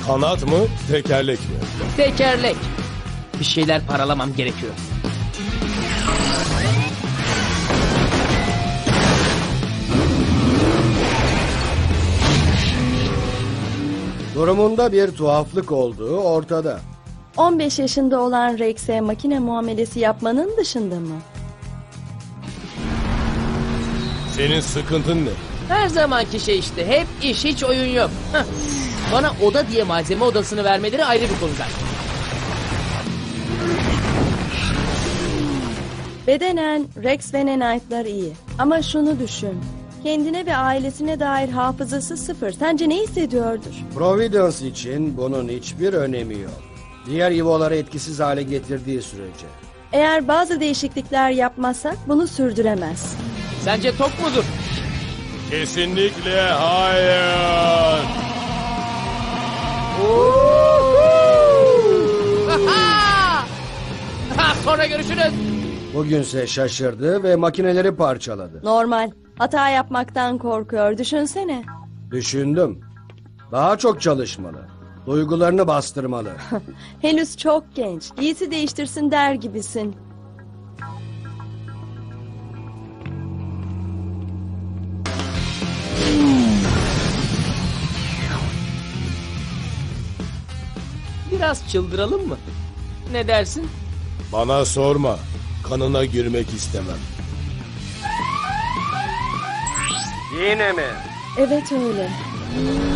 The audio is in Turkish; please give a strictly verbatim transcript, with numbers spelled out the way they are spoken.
Kanat mı, tekerlek mi? Tekerlek. Bir şeyler paralamam gerekiyor. Durumunda bir tuhaflık olduğu ortada. on beş yaşında olan Rex'e makine muamelesi yapmanın dışında mı? Senin sıkıntın ne? Her zamanki şey işte. Hep iş, hiç oyun yok. Heh. Bana oda diye malzeme odasını vermeleri ayrı bir konu zaten. Bedenen Rex ve Nanite'lar iyi. Ama şunu düşün. Kendine ve ailesine dair hafızası sıfır. Sence ne hissediyordur? Providence için bunun hiçbir önemi yok. Diğer Evo'ları etkisiz hale getirdiği sürece. Eğer bazı değişiklikler yapmazsak bunu sürdüremez. Sence tok mudur? Kesinlikle hayır. Ha, sonra görüşürüz. Bugünse şaşırdı ve makineleri parçaladı. Normal. Hata yapmaktan korkuyor. Düşünsene. Düşündüm. Daha çok çalışmalı. Duygularını bastırmalı. Henüz çok genç. Giysi değiştirsin der gibisin. Biraz çıldıralım mı? Ne dersin? Bana sorma. Kanına girmek istemem. Yine mi? Evet öyle.